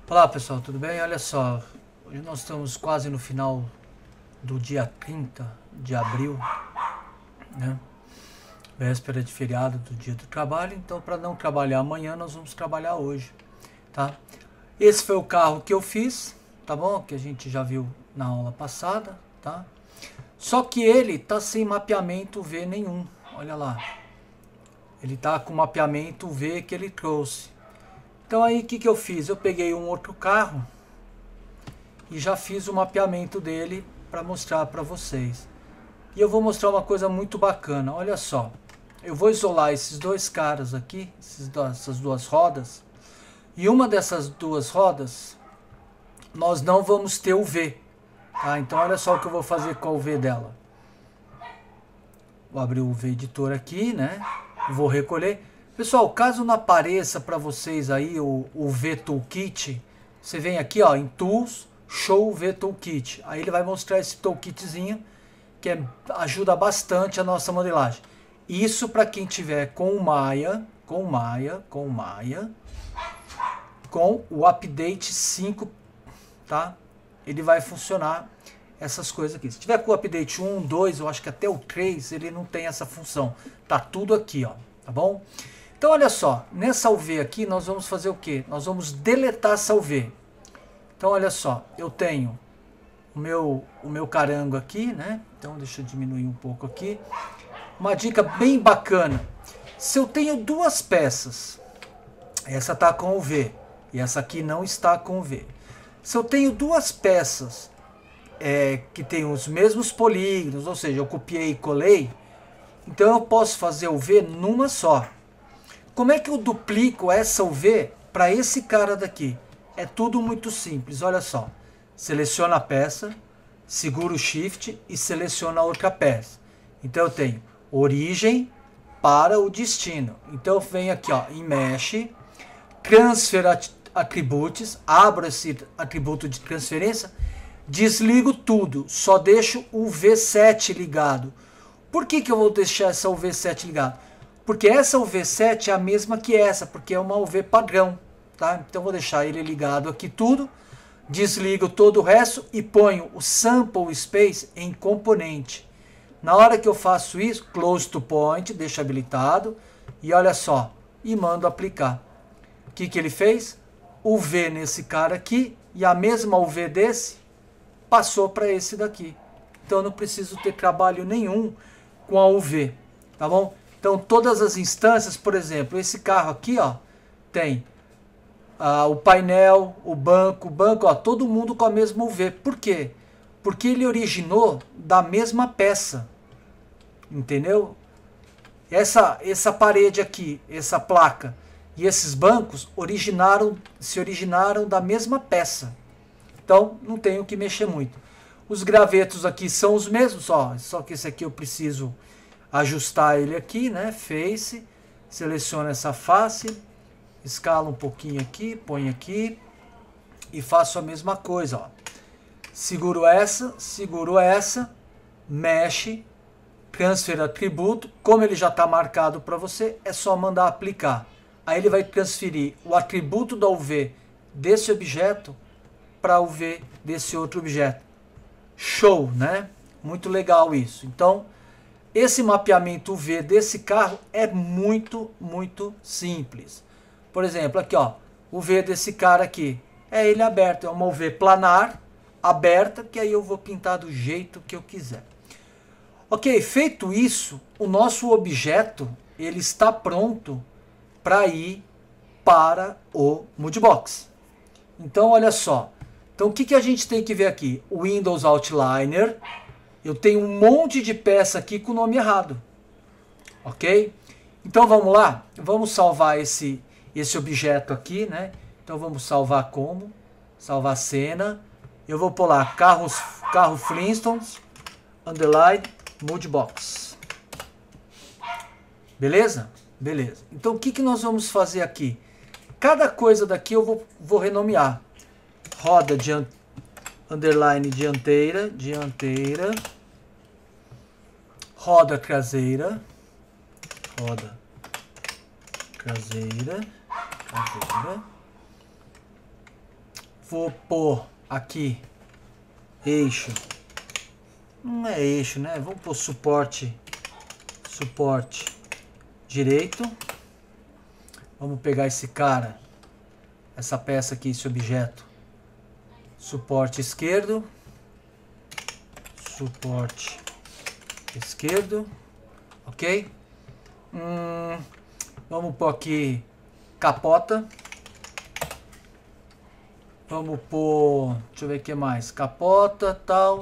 Olá pessoal, tudo bem? Olha só, hoje nós estamos quase no final do dia 30 de abril, né? Véspera de feriado do dia do trabalho, então para não trabalhar amanhã nós vamos trabalhar hoje, tá? Esse foi o carro que eu fiz, tá bom? Que a gente já viu na aula passada, tá? Só que ele tá sem mapeamento V nenhum, olha lá. Ele tá com mapeamento V que ele trouxe. Então aí o que eu fiz? Eu peguei um outro carro e já fiz o mapeamento dele para mostrar para vocês. E eu vou mostrar uma coisa muito bacana, olha só. Eu vou isolar esses dois caras aqui, essas duas rodas. E uma dessas duas rodas, nós não vamos ter o V. Tá? Então olha só o que eu vou fazer com o V dela. Vou abrir o V editor aqui, né? Vou recolher. Pessoal, caso não apareça para vocês aí o V Toolkit, você vem aqui ó, em Tools, Show V Toolkit. Aí ele vai mostrar esse toolkitzinho que ajuda bastante a nossa modelagem. Isso para quem tiver com o Maya, com o update 5, tá? Ele vai funcionar essas coisas aqui. Se tiver com o update 1, 2, eu acho que até o 3, ele não tem essa função. Tá tudo aqui, ó, tá bom? Então olha só, nessa UV aqui nós vamos fazer o que? Nós vamos deletar essa UV. Então olha só, eu tenho o meu carango aqui, né? Então deixa eu diminuir um pouco aqui. Uma dica bem bacana. Se eu tenho duas peças, essa está com o V e essa aqui não está com o V. Se eu tenho duas peças que tem os mesmos polígonos, ou seja, eu copiei e colei, então eu posso fazer o V numa só. Como é que eu duplico essa UV para esse cara daqui? É tudo muito simples, olha só. Seleciona a peça, segura o Shift e seleciona a outra peça. Então eu tenho origem para o destino. Então eu venho aqui ó, em Mesh, Transfer Attributes, abro esse atributo de transferência, desligo tudo, só deixo o V7 ligado. Por que eu vou deixar essa UV7 ligado? Porque essa UV7 é a mesma que essa, porque é uma UV padrão, tá? Então vou deixar ele ligado aqui tudo, desligo todo o resto e ponho o Sample Space em componente. Na hora que eu faço isso, Close to Point, deixo habilitado e olha só, e mando aplicar. O que ele fez? UV nesse cara aqui e a mesma UV desse passou para esse daqui. Então eu não preciso ter trabalho nenhum com a UV, tá bom? Então todas as instâncias, por exemplo, esse carro aqui, ó, tem o painel, o banco, ó, todo mundo com a mesma UV. Por quê? Porque ele originou da mesma peça, entendeu? Essa parede aqui, essa placa e esses bancos se originaram da mesma peça. Então não tenho que mexer muito. Os gravetos aqui são os mesmos, ó, só que esse aqui eu preciso ajustar ele aqui, né? Face, seleciono essa face, escalo um pouquinho aqui, põe aqui e faço a mesma coisa, ó. Seguro essa, mexe, transfer atributo, como ele já está marcado para você, é só mandar aplicar. Aí ele vai transferir o atributo da UV desse objeto para o UV desse outro objeto. Show, né? Muito legal isso. Então, esse mapeamento UV desse carro é muito simples. Por exemplo, aqui ó, o V desse cara aqui, é ele aberto, é uma UV planar, aberta, que aí eu vou pintar do jeito que eu quiser. Ok, feito isso, o nosso objeto, ele está pronto para ir para o Moodbox. Então, olha só. Então, o que a gente tem que ver aqui? O Windows Outliner. Eu tenho um monte de peça aqui com o nome errado. Ok? Então, vamos lá. Vamos salvar esse objeto aqui, né? Então, vamos salvar como? Salvar cena. Eu vou pôr lá carro Flintstones, underline, Moodbox. Beleza? Beleza. Então, o que nós vamos fazer aqui? Cada coisa daqui eu vou renomear. Roda underline dianteira, roda traseira, Vou pôr aqui eixo. Não é eixo, né? Vamos pôr suporte direito. Vamos pegar esse cara, essa peça aqui, esse objeto. Suporte esquerdo. Suporte esquerdo. Ok? Vamos pôr aqui capota. Vamos pôr, deixa eu ver o que mais. Capota, tal.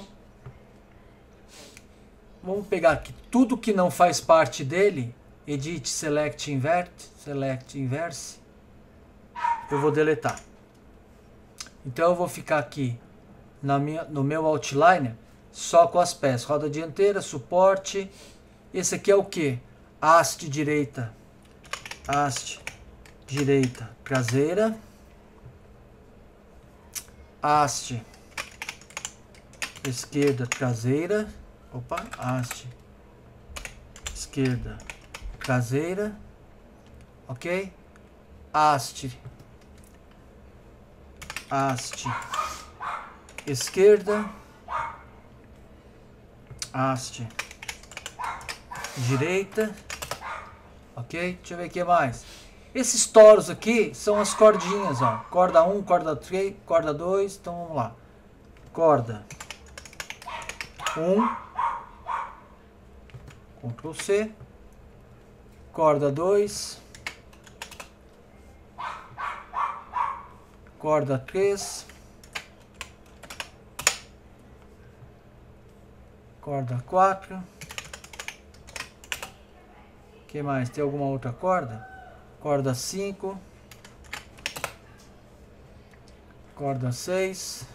Vamos pegar aqui tudo que não faz parte dele. Edit, Select, Invert. Select, Inverse. Eu vou deletar. Então eu vou ficar aqui no meu outliner só com as peças. Roda dianteira, suporte. Esse aqui é o que? Haste direita. Haste direita traseira. Haste esquerda traseira. Opa, haste esquerda traseira. Ok? Haste esquerda. Haste direita. Ok? Deixa eu ver o que mais. Esses toros aqui são as cordinhas, ó. Corda 1, corda 3, corda 2. Então vamos lá. Corda 1. Ctrl C. Corda 2. Corda 3. Corda 4. O que mais? Tem alguma outra corda? Corda 5. Corda 6.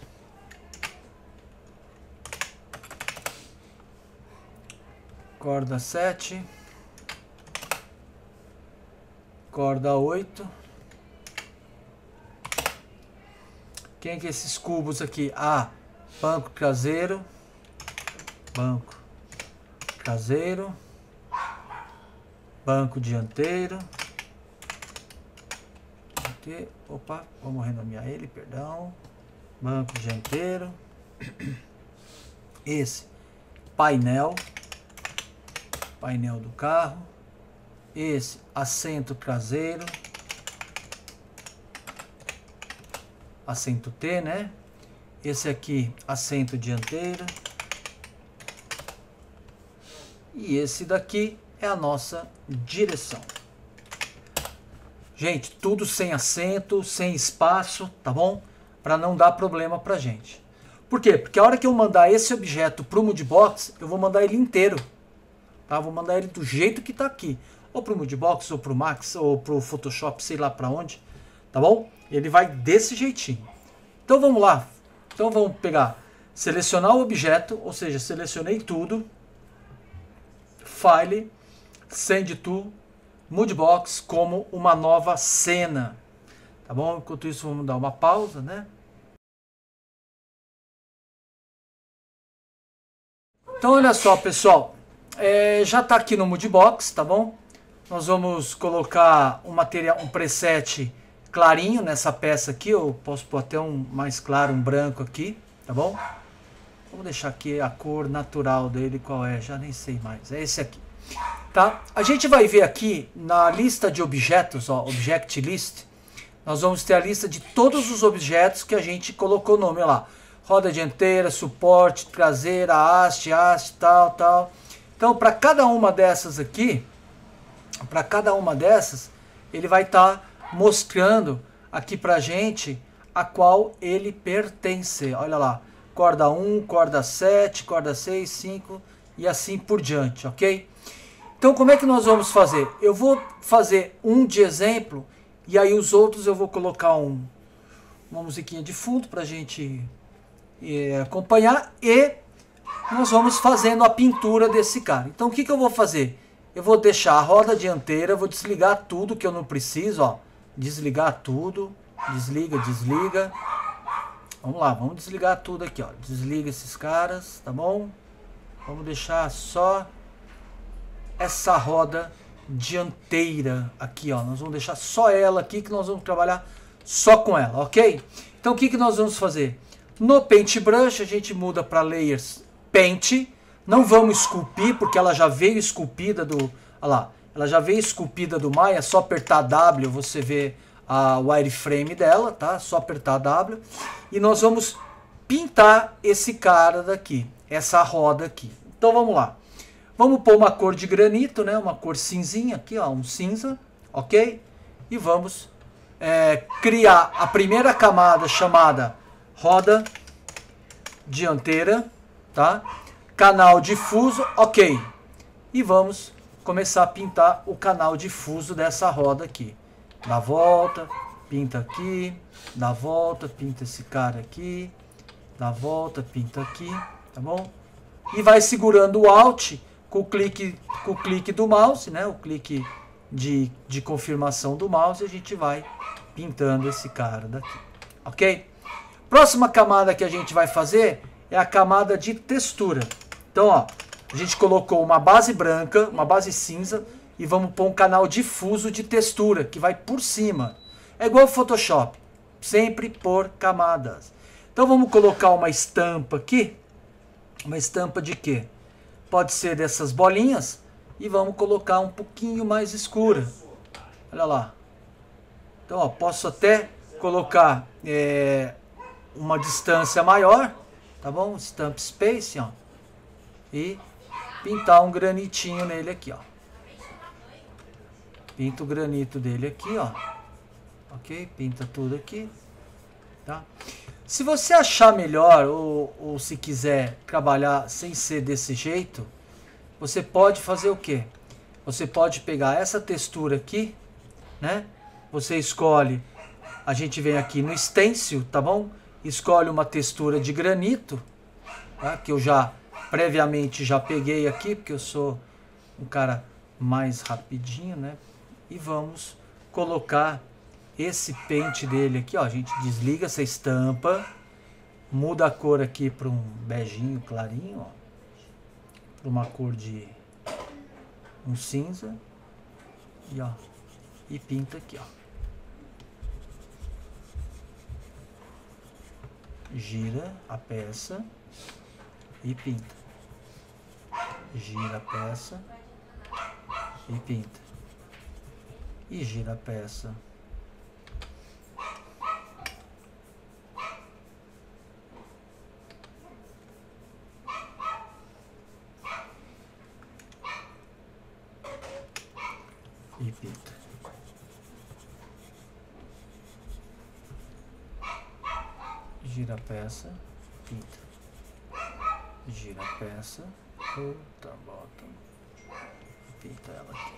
Corda 7. Corda 8. Quem que é esses cubos aqui? Ah, banco traseiro. Banco traseiro. Banco dianteiro. Opa, vamos renomear ele, perdão. Banco dianteiro. Esse painel. Painel do carro. Esse assento traseiro. Assento T, né? Esse aqui assento dianteiro. E esse daqui é a nossa direção. Gente, tudo sem assento, sem espaço, tá bom? Para não dar problema pra gente. Por quê? Porque a hora que eu mandar esse objeto pro Moodbox, eu vou mandar ele inteiro. Tá? Vou mandar ele do jeito que tá aqui. Ou pro Moodbox, ou pro Max, ou pro Photoshop, sei lá pra onde. Tá bom? Ele vai desse jeitinho. Então vamos lá. Então vamos pegar, selecionar o objeto, ou seja, selecionei tudo. File, Send to Moodbox como uma nova cena. Tá bom? Enquanto isso, vamos dar uma pausa, né? Então, olha só, pessoal. Já está aqui no Moodbox, tá bom? Nós vamos colocar um material, um preset clarinho nessa peça aqui. Eu posso pôr até um mais claro, um branco aqui, tá bom? Vamos deixar aqui a cor natural dele, qual é? Já nem sei mais. É esse aqui. Tá? A gente vai ver aqui na lista de objetos, ó, Object List, nós vamos ter a lista de todos os objetos que a gente colocou o nome lá. Roda dianteira, suporte, traseira, haste, tal, tal. Então, para cada uma dessas aqui, ele vai estar mostrando aqui pra gente a qual ele pertence. Olha lá, corda 1, corda 7, corda 6, 5 e assim por diante, ok? Então, como é que nós vamos fazer? Eu vou fazer um de exemplo e aí os outros eu vou colocar uma musiquinha de fundo para a gente acompanhar e nós vamos fazendo a pintura desse cara. Então, o que eu vou fazer? Eu vou deixar a roda dianteira, vou desligar tudo que eu não preciso, ó. Desligar tudo, desliga, desliga. Vamos lá, vamos desligar tudo aqui, ó. Desliga esses caras, tá bom? Vamos deixar só essa roda dianteira aqui, ó. Nós vamos deixar só ela aqui, que nós vamos trabalhar só com ela, ok? Então o que nós vamos fazer? No Paintbrush a gente muda para Layers Paint. Não vamos esculpir, porque ela já veio esculpida do... Olha lá, ela já veio esculpida do Maya, é só apertar W, você vê a wireframe dela, tá? Só apertar W. E nós vamos pintar esse cara daqui, essa roda aqui. Então vamos lá. Vamos pôr uma cor de granito, né? Uma cor cinzinha aqui, ó, um cinza, ok? E vamos criar a primeira camada chamada roda dianteira, tá? Canal difuso, ok. E vamos começar a pintar o canal difuso dessa roda aqui. Dá volta, pinta aqui, dá volta, pinta esse cara aqui, dá volta, pinta aqui, tá bom? E vai segurando o Alt com o clique do mouse, né? O clique de confirmação do mouse, e a gente vai pintando esse cara daqui, ok? Próxima camada que a gente vai fazer é a camada de textura. Então, ó, a gente colocou uma base branca, uma base cinza, e vamos pôr um canal difuso de textura, que vai por cima. É igual ao Photoshop, sempre por camadas. Então vamos colocar uma estampa aqui. Uma estampa de quê? Pode ser dessas bolinhas, e vamos colocar um pouquinho mais escura. Olha lá. Então, ó, posso até colocar uma distância maior, tá bom? Stamp Space, ó. E pintar um granitinho nele aqui, ó. Pinta o granito dele aqui, ó. Ok? Pinta tudo aqui, tá? Se você achar melhor ou se quiser trabalhar sem ser desse jeito, você pode fazer o quê? Você pode pegar essa textura aqui, né? Você escolhe, a gente vem aqui no Stencil, tá bom? Escolhe uma textura de granito, tá? Que eu já previamente já peguei aqui, porque eu sou um cara mais rapidinho, né? E vamos colocar esse pente dele aqui, ó. A gente desliga essa estampa, muda a cor aqui para um beijinho clarinho, ó, para uma cor de um cinza, e ó, e pinta aqui, ó. Gira a peça e pinta. Gira a peça e pinta. E gira a peça e pinta. Gira a peça, pinta. Gira a peça, outra bota, pinta ela aqui.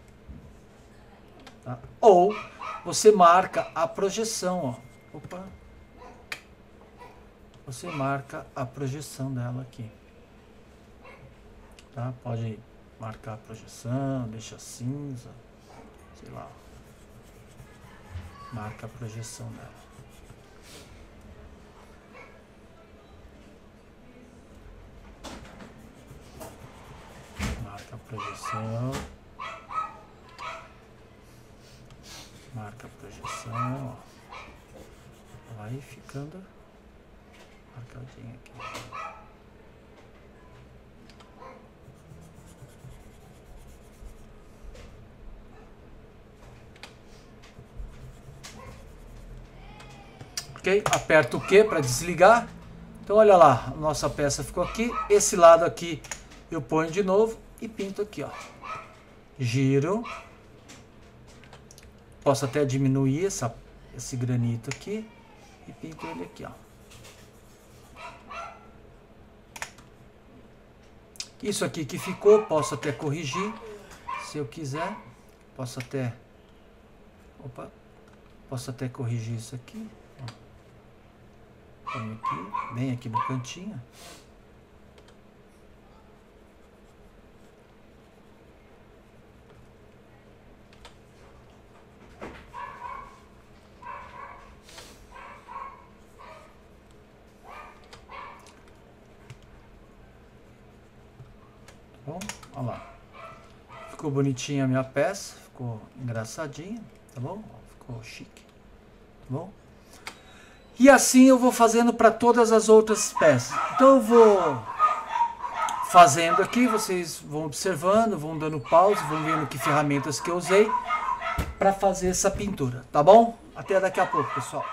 Tá? Ou você marca a projeção, ó. Opa. Você marca a projeção dela aqui. Tá? Pode marcar a projeção, deixa cinza, sei lá. Marca a projeção dela. Marca a projeção. Marca a projeção, ó. Vai ficando marcadinho aqui. Ok? Aperta o Q para desligar. Então olha lá, a nossa peça ficou aqui. Esse lado aqui eu ponho de novo e pinto aqui, ó. Giro. Posso até diminuir esse granito aqui e pinto ele aqui, ó. Isso aqui que ficou, posso até corrigir, se eu quiser. Posso até corrigir isso aqui. Põe aqui, bem aqui no cantinho. Bom, olha lá. Ficou bonitinha a minha peça, ficou engraçadinha, tá bom? Ficou chique, tá bom? E assim eu vou fazendo para todas as outras peças. Então eu vou fazendo aqui, vocês vão observando, vão dando pause, vão vendo que ferramentas que eu usei para fazer essa pintura, tá bom? Até daqui a pouco, pessoal.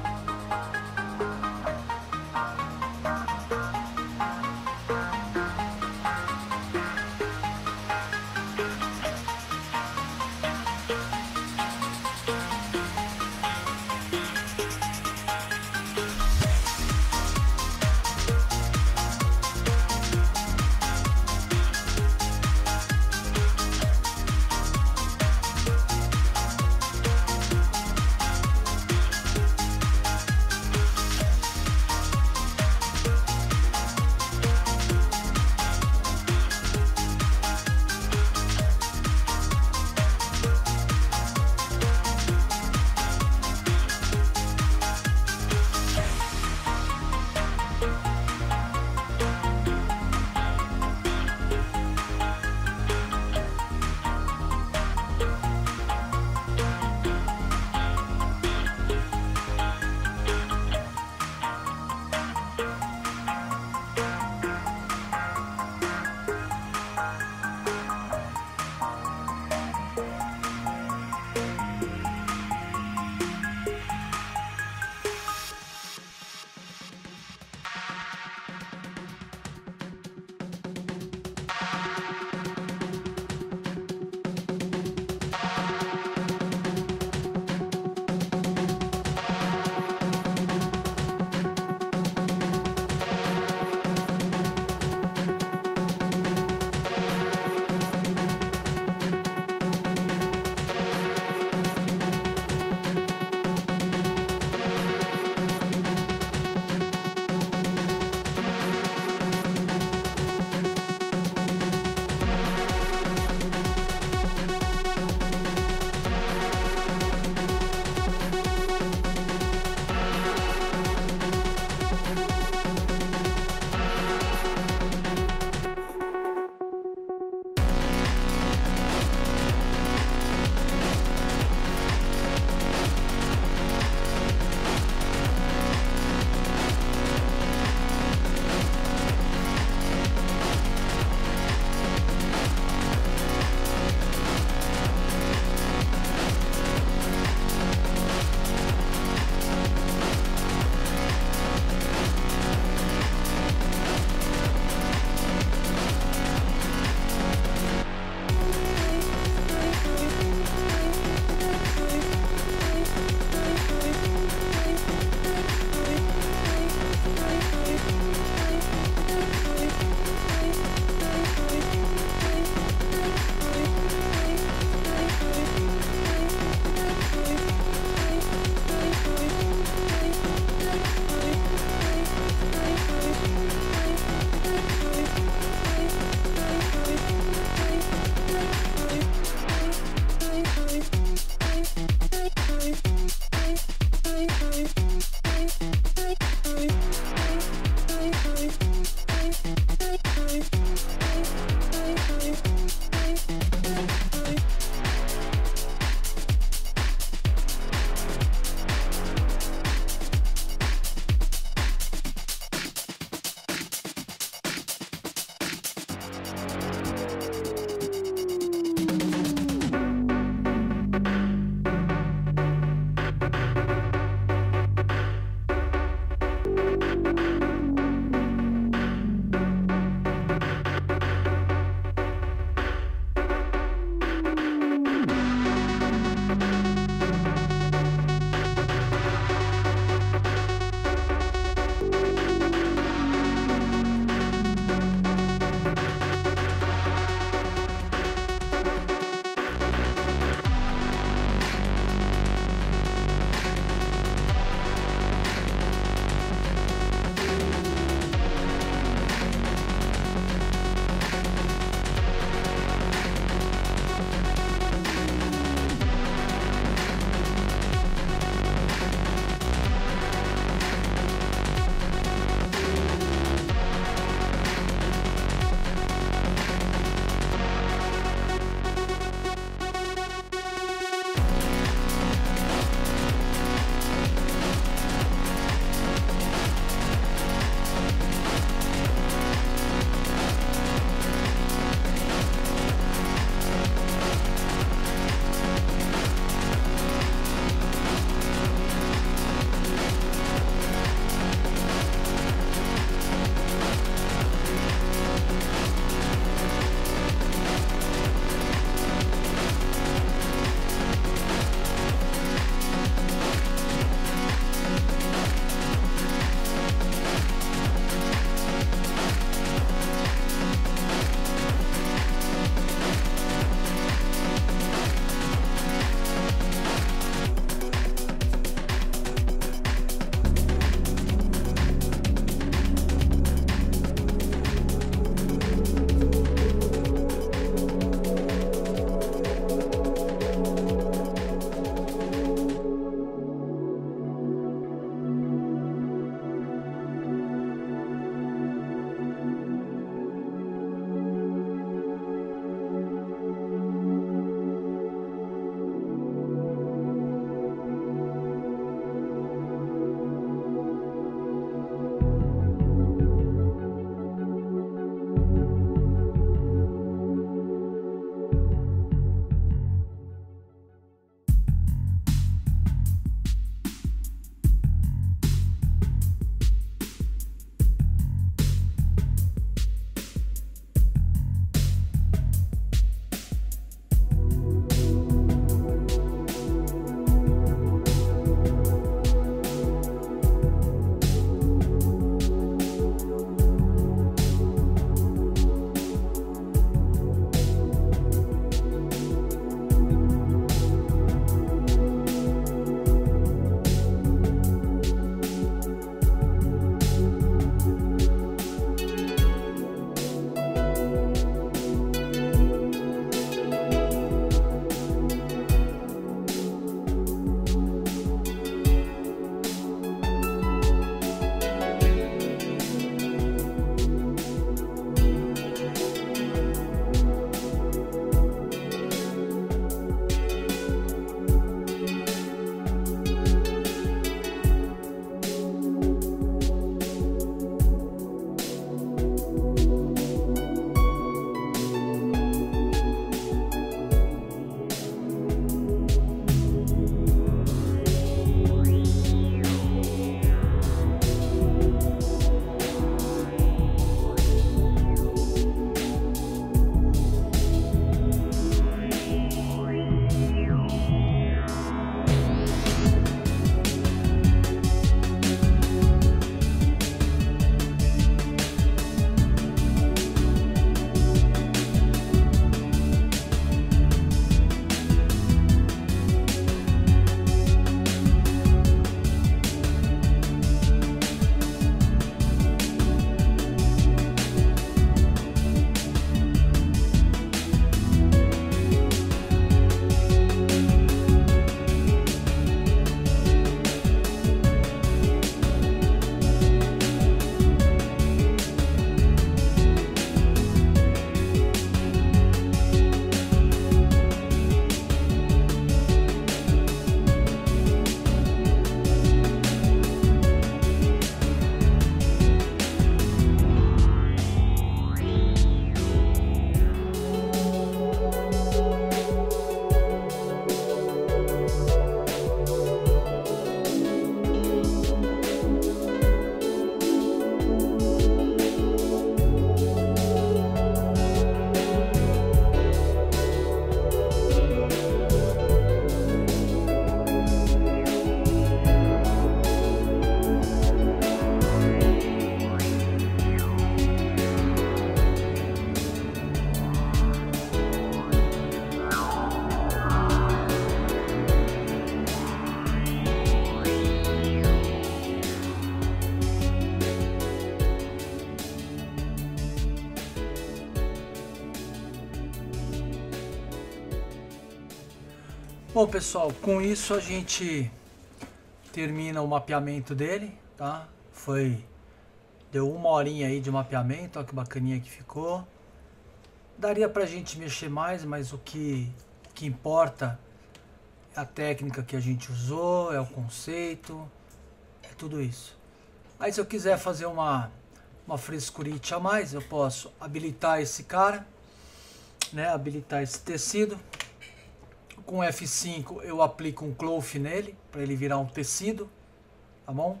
Bom, pessoal, com isso a gente termina o mapeamento dele, tá? Deu 1 horinha aí de mapeamento, olha que bacaninha que ficou. Daria pra gente mexer mais, mas o que importa é a técnica que a gente usou, é o conceito, é tudo isso. Aí se eu quiser fazer uma frescurite a mais, eu posso habilitar esse cara, né? Habilitar esse tecido. Com F5 eu aplico um cloth nele, para ele virar um tecido, tá bom?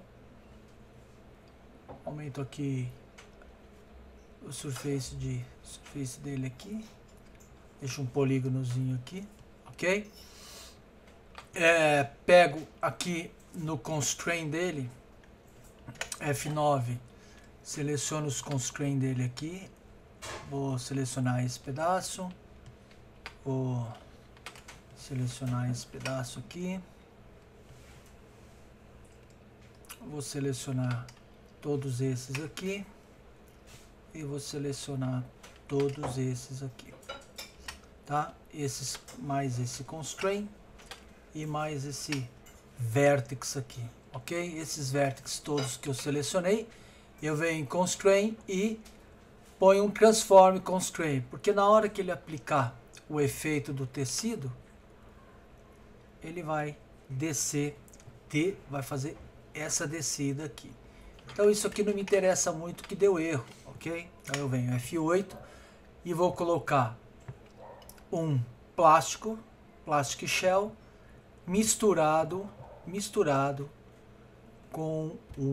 Aumento aqui o surface dele aqui. Deixo um polígonozinho aqui, ok? Pego aqui no constraint dele, F9, seleciono os constraints dele aqui. Vou selecionar esse pedaço. Vou selecionar esse pedaço aqui. Vou selecionar todos esses aqui. E vou selecionar todos esses aqui. Tá? Esses mais esse constraint e mais esse vertex aqui. Ok? Esses vértices todos que eu selecionei, eu venho em constraint e ponho um transform constraint. Porque na hora que ele aplicar o efeito do tecido, ele vai descer, vai fazer essa descida aqui. Então isso aqui não me interessa muito, que deu erro, ok? Então eu venho F8 e vou colocar um plástico shell misturado com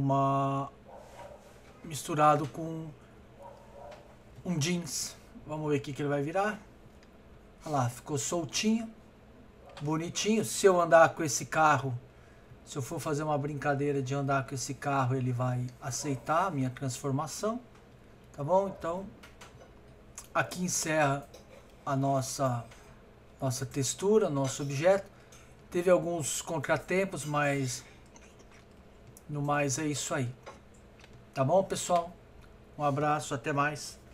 um jeans. Vamos ver o que ele vai virar. Olha lá, ficou soltinho, bonitinho. Se eu andar com esse carro, se eu for fazer uma brincadeira de andar com esse carro, ele vai aceitar a minha transformação, tá bom? Então, aqui encerra a nossa textura, nosso objeto. Teve alguns contratempos, mas no mais é isso aí. Tá bom, pessoal? Um abraço, até mais.